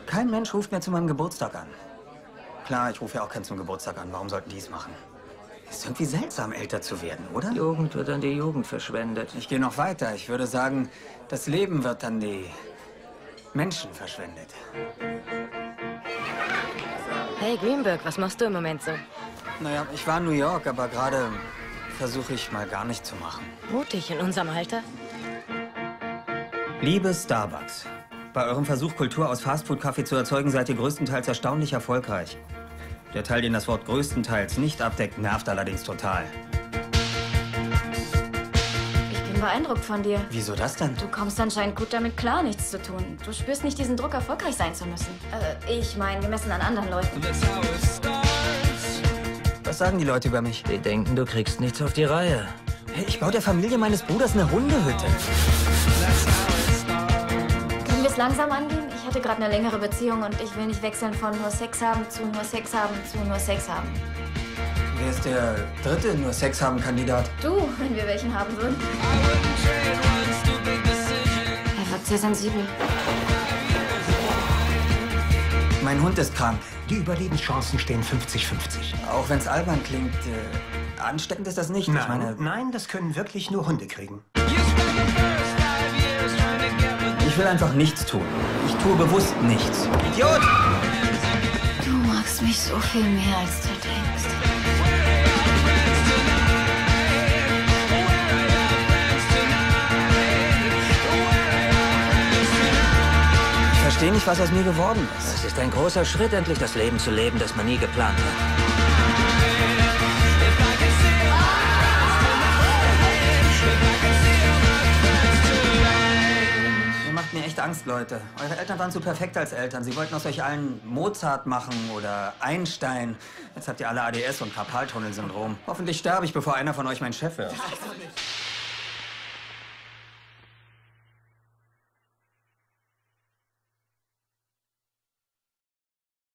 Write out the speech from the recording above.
Kein Mensch ruft mehr zu meinem Geburtstag an. Klar, ich rufe ja auch keinen zum Geburtstag an. Warum sollten die es machen? Ist irgendwie seltsam, älter zu werden, oder? Jugend wird an die Jugend verschwendet. Ich gehe noch weiter. Ich würde sagen, das Leben wird an die Menschen verschwendet. Hey Greenberg, was machst du im Moment so? Naja, ich war in New York, aber gerade versuche ich mal gar nicht zu machen. Mutig in unserem Alter? Liebe Starbucks, bei eurem Versuch, Kultur aus Fastfood-Kaffee zu erzeugen, seid ihr größtenteils erstaunlich erfolgreich. Der Teil, den das Wort größtenteils nicht abdeckt, nervt allerdings total. Ich bin beeindruckt von dir. Wieso das denn? Du kommst anscheinend gut damit klar, nichts zu tun. Du spürst nicht diesen Druck, erfolgreich sein zu müssen. Ich meine, gemessen an anderen Leuten. Was sagen die Leute über mich? Die denken, du kriegst nichts auf die Reihe. Hey, ich baue der Familie meines Bruders eine Hundehütte. Können wir es langsam angehen? Ich hatte gerade eine längere Beziehung und ich will nicht wechseln von nur Sex haben zu nur Sex haben zu nur Sex haben. Wer ist der dritte nur Sex haben Kandidat? Du, wenn wir welchen haben würden. Er wirkt sehr sensibel. Mein Hund ist krank. Die Überlebenschancen stehen 50-50. Auch wenn es albern klingt, ansteckend ist das nicht. Ich meine, Nein, das können wirklich nur Hunde kriegen. ich will einfach nichts tun. Ich tue bewusst nichts. Idiot! Du magst mich so viel mehr, als du denkst. Ich verstehe nicht, was aus mir geworden ist. Es ist ein großer Schritt, endlich das Leben zu leben, das man nie geplant hat. Ihr macht mir echt Angst, Leute. Eure Eltern waren so perfekt als Eltern. Sie wollten aus euch allen Mozart machen oder Einstein. Jetzt habt ihr alle ADS und Karpaltunnelsyndrom. Hoffentlich sterbe ich, bevor einer von euch mein Chef wird.